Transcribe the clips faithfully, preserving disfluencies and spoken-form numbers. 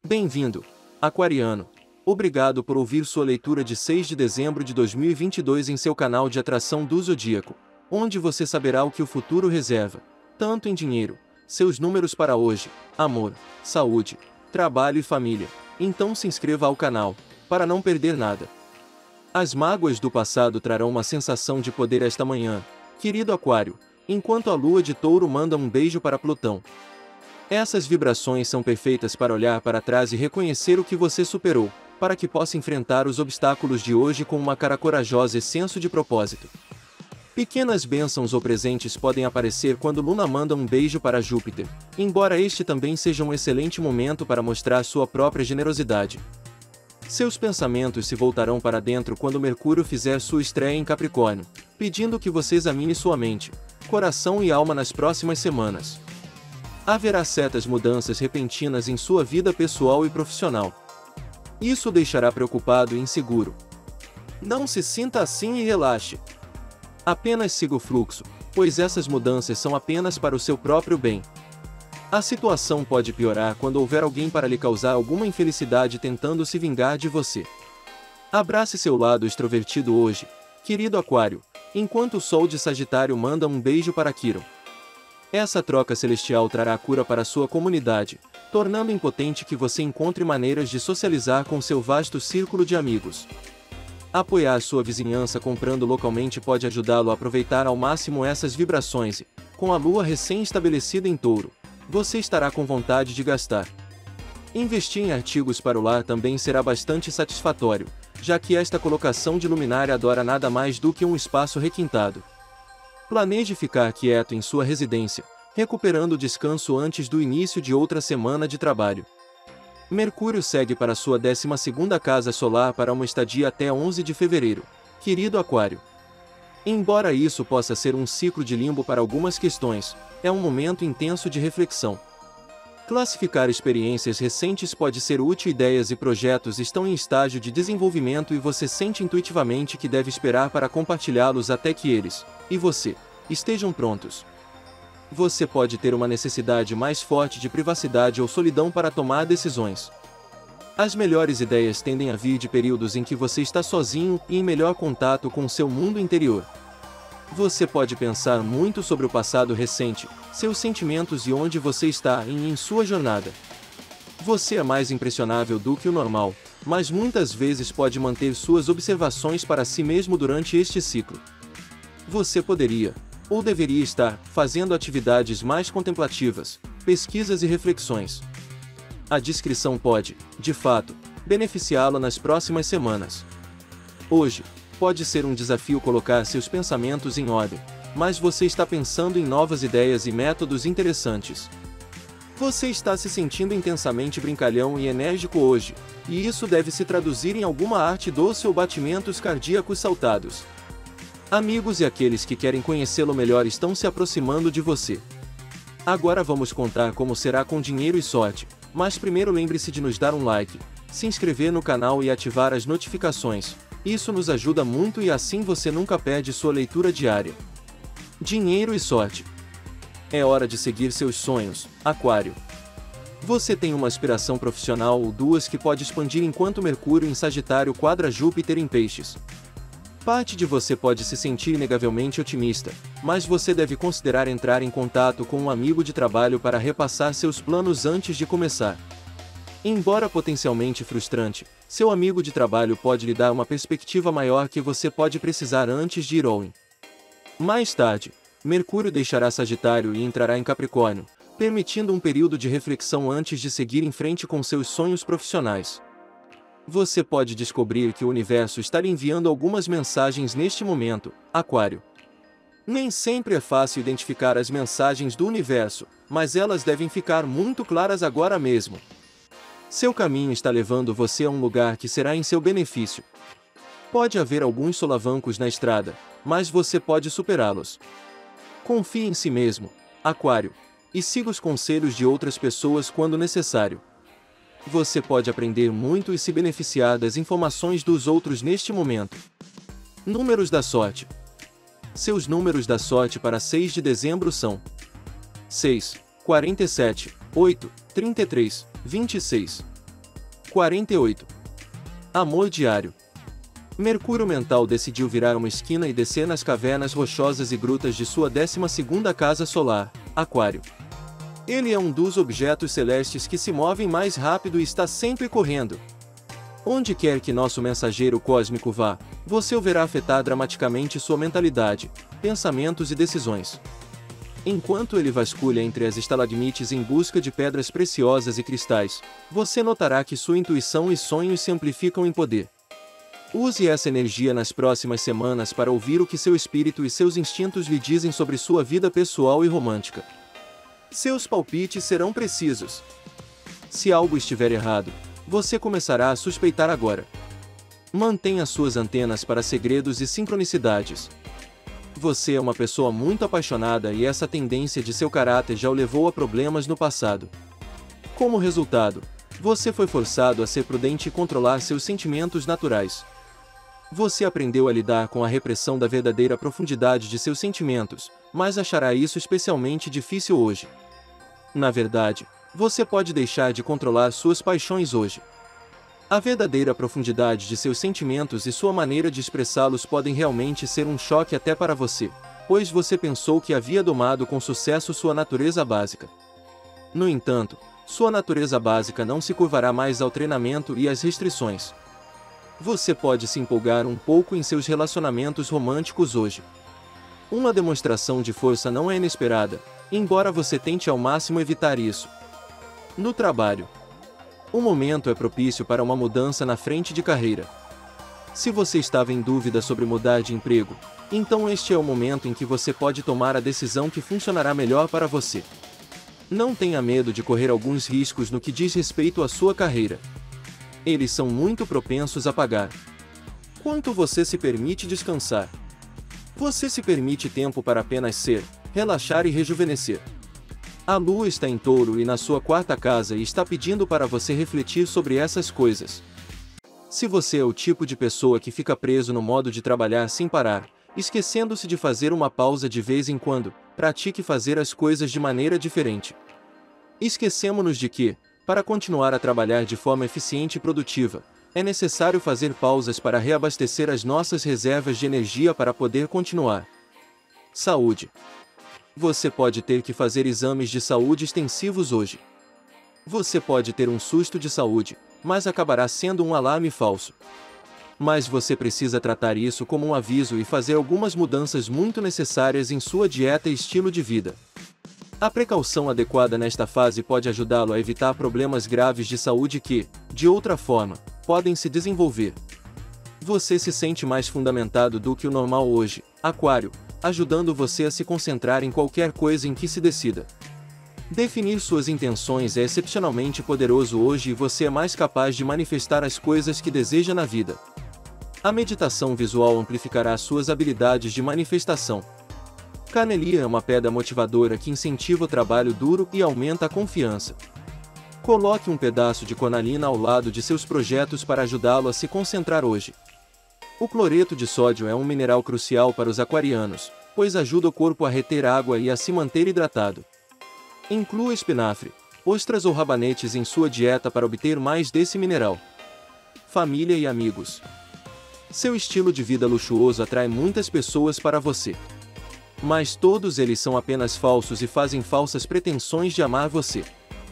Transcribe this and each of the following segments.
Bem-vindo, aquariano. Obrigado por ouvir sua leitura de seis de dezembro de dois mil e vinte e dois em seu canal de atração do Zodíaco, onde você saberá o que o futuro reserva, tanto em dinheiro, seus números para hoje, amor, saúde, trabalho e família. Então se inscreva ao canal, para não perder nada. As mágoas do passado trarão uma sensação de poder esta manhã, querido aquário, enquanto a lua de touro manda um beijo para Plutão. Essas vibrações são perfeitas para olhar para trás e reconhecer o que você superou, para que possa enfrentar os obstáculos de hoje com uma cara corajosa e senso de propósito. Pequenas bênçãos ou presentes podem aparecer quando Luna manda um beijo para Júpiter, embora este também seja um excelente momento para mostrar sua própria generosidade. Seus pensamentos se voltarão para dentro quando Mercúrio fizer sua estreia em Capricórnio, pedindo que você examine sua mente, coração e alma nas próximas semanas. Haverá certas mudanças repentinas em sua vida pessoal e profissional. Isso o deixará preocupado e inseguro. Não se sinta assim e relaxe. Apenas siga o fluxo, pois essas mudanças são apenas para o seu próprio bem. A situação pode piorar quando houver alguém para lhe causar alguma infelicidade tentando se vingar de você. Abrace seu lado extrovertido hoje, querido aquário, enquanto o Sol de Sagitário manda um beijo para Quiron. Essa troca celestial trará cura para sua comunidade, tornando impotente que você encontre maneiras de socializar com seu vasto círculo de amigos. Apoiar sua vizinhança comprando localmente pode ajudá-lo a aproveitar ao máximo essas vibrações e, com a lua recém-estabelecida em Touro, você estará com vontade de gastar. Investir em artigos para o lar também será bastante satisfatório, já que esta colocação de luminária adora nada mais do que um espaço requintado. Planeje ficar quieto em sua residência, recuperando o descanso antes do início de outra semana de trabalho. Mercúrio segue para sua décima segunda casa solar para uma estadia até onze de fevereiro, querido aquário. Embora isso possa ser um ciclo de limbo para algumas questões, é um momento intenso de reflexão. Classificar experiências recentes pode ser útil. Ideias e projetos estão em estágio de desenvolvimento e você sente intuitivamente que deve esperar para compartilhá-los até que eles, e você, estejam prontos. Você pode ter uma necessidade mais forte de privacidade ou solidão para tomar decisões. As melhores ideias tendem a vir de períodos em que você está sozinho e em melhor contato com seu mundo interior. Você pode pensar muito sobre o passado recente, seus sentimentos e onde você está em, em sua jornada. Você é mais impressionável do que o normal, mas muitas vezes pode manter suas observações para si mesmo durante este ciclo. Você poderia, ou deveria estar, fazendo atividades mais contemplativas, pesquisas e reflexões. A discrição pode, de fato, beneficiá-lo nas próximas semanas. Hoje, pode ser um desafio colocar seus pensamentos em ordem, mas você está pensando em novas ideias e métodos interessantes. Você está se sentindo intensamente brincalhão e enérgico hoje, e isso deve se traduzir em alguma arte doce ou batimentos cardíacos saltados. Amigos e aqueles que querem conhecê-lo melhor estão se aproximando de você. Agora vamos contar como será com dinheiro e sorte, mas primeiro lembre-se de nos dar um like, se inscrever no canal e ativar as notificações. Isso nos ajuda muito e assim você nunca perde sua leitura diária. Dinheiro e sorte. É hora de seguir seus sonhos, aquário. Você tem uma aspiração profissional ou duas que pode expandir enquanto Mercúrio em Sagitário quadra Júpiter em Peixes. Parte de você pode se sentir inegavelmente otimista, mas você deve considerar entrar em contato com um amigo de trabalho para repassar seus planos antes de começar. Embora potencialmente frustrante, seu amigo de trabalho pode lhe dar uma perspectiva maior que você pode precisar antes de ir all in. Mais tarde, Mercúrio deixará Sagitário e entrará em Capricórnio, permitindo um período de reflexão antes de seguir em frente com seus sonhos profissionais. Você pode descobrir que o universo está lhe enviando algumas mensagens neste momento, aquário. Nem sempre é fácil identificar as mensagens do universo, mas elas devem ficar muito claras agora mesmo. Seu caminho está levando você a um lugar que será em seu benefício. Pode haver alguns solavancos na estrada, mas você pode superá-los. Confie em si mesmo, aquário, e siga os conselhos de outras pessoas quando necessário. Você pode aprender muito e se beneficiar das informações dos outros neste momento. Números da sorte. Seus números da sorte para seis de dezembro são seis, quarenta e sete, oito, trinta e três, vinte e seis. quarenta e oito. Amor diário. Mercúrio mental decidiu virar uma esquina e descer nas cavernas rochosas e grutas de sua décima segunda casa solar, Aquário. Ele é um dos objetos celestes que se movem mais rápido e está sempre correndo. Onde quer que nosso mensageiro cósmico vá, você o verá afetar dramaticamente sua mentalidade, pensamentos e decisões. Enquanto ele vasculha entre as estalagmites em busca de pedras preciosas e cristais, você notará que sua intuição e sonhos se amplificam em poder. Use essa energia nas próximas semanas para ouvir o que seu espírito e seus instintos lhe dizem sobre sua vida pessoal e romântica. Seus palpites serão precisos. Se algo estiver errado, você começará a suspeitar agora. Mantenha suas antenas para segredos e sincronicidades. Você é uma pessoa muito apaixonada e essa tendência de seu caráter já o levou a problemas no passado. Como resultado, você foi forçado a ser prudente e controlar seus sentimentos naturais. Você aprendeu a lidar com a repressão da verdadeira profundidade de seus sentimentos, mas achará isso especialmente difícil hoje. Na verdade, você pode deixar de controlar suas paixões hoje. A verdadeira profundidade de seus sentimentos e sua maneira de expressá-los podem realmente ser um choque até para você, pois você pensou que havia domado com sucesso sua natureza básica. No entanto, sua natureza básica não se curvará mais ao treinamento e às restrições. Você pode se empolgar um pouco em seus relacionamentos românticos hoje. Uma demonstração de força não é inesperada, embora você tente ao máximo evitar isso. No trabalho, o momento é propício para uma mudança na frente de carreira. Se você estava em dúvida sobre mudar de emprego, então este é o momento em que você pode tomar a decisão que funcionará melhor para você. Não tenha medo de correr alguns riscos no que diz respeito à sua carreira. Eles são muito propensos a pagar. Quanto você se permite descansar? Você se permite tempo para apenas ser, relaxar e rejuvenescer. A Lua está em Touro e na sua quarta casa e está pedindo para você refletir sobre essas coisas. Se você é o tipo de pessoa que fica preso no modo de trabalhar sem parar, esquecendo-se de fazer uma pausa de vez em quando, pratique fazer as coisas de maneira diferente. Esquecemos-nos de que, para continuar a trabalhar de forma eficiente e produtiva, é necessário fazer pausas para reabastecer as nossas reservas de energia para poder continuar. Saúde. Você pode ter que fazer exames de saúde extensivos hoje. Você pode ter um susto de saúde, mas acabará sendo um alarme falso. Mas você precisa tratar isso como um aviso e fazer algumas mudanças muito necessárias em sua dieta e estilo de vida. A precaução adequada nesta fase pode ajudá-lo a evitar problemas graves de saúde que, de outra forma, podem se desenvolver. Você se sente mais fundamentado do que o normal hoje, Aquário, ajudando você a se concentrar em qualquer coisa em que se decida. Definir suas intenções é excepcionalmente poderoso hoje e você é mais capaz de manifestar as coisas que deseja na vida. A meditação visual amplificará suas habilidades de manifestação. Canelia é uma pedra motivadora que incentiva o trabalho duro e aumenta a confiança. Coloque um pedaço de cornalina ao lado de seus projetos para ajudá-lo a se concentrar hoje. O cloreto de sódio é um mineral crucial para os aquarianos, pois ajuda o corpo a reter água e a se manter hidratado. Inclua espinafre, ostras ou rabanetes em sua dieta para obter mais desse mineral. Família e amigos. Seu estilo de vida luxuoso atrai muitas pessoas para você. Mas todos eles são apenas falsos e fazem falsas pretensões de amar você.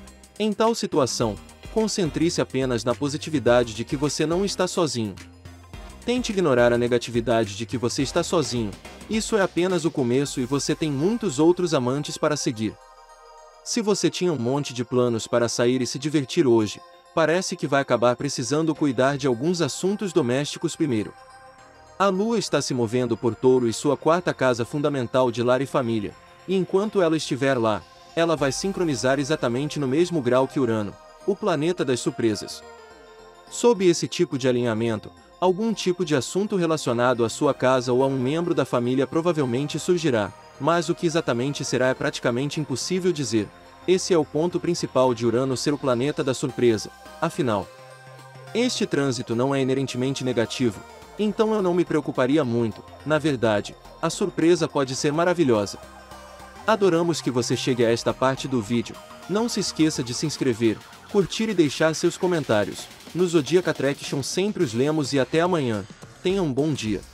Em tal situação, concentre-se apenas na positividade de que você não está sozinho. Tente ignorar a negatividade de que você está sozinho, isso é apenas o começo e você tem muitos outros amantes para seguir. Se você tinha um monte de planos para sair e se divertir hoje, parece que vai acabar precisando cuidar de alguns assuntos domésticos primeiro. A Lua está se movendo por Touro e sua quarta casa fundamental de lar e família, e enquanto ela estiver lá, ela vai sincronizar exatamente no mesmo grau que Urano, o planeta das surpresas. Sob esse tipo de alinhamento, algum tipo de assunto relacionado à sua casa ou a um membro da família provavelmente surgirá, mas o que exatamente será é praticamente impossível dizer. Esse é o ponto principal de Urano ser o planeta da surpresa, afinal. Este trânsito não é inerentemente negativo, então eu não me preocuparia muito, na verdade, a surpresa pode ser maravilhosa. Adoramos que você chegue a esta parte do vídeo, não se esqueça de se inscrever, curtir e deixar seus comentários. No Zodiac Attraction sempre os lemos e até amanhã. Tenha um bom dia.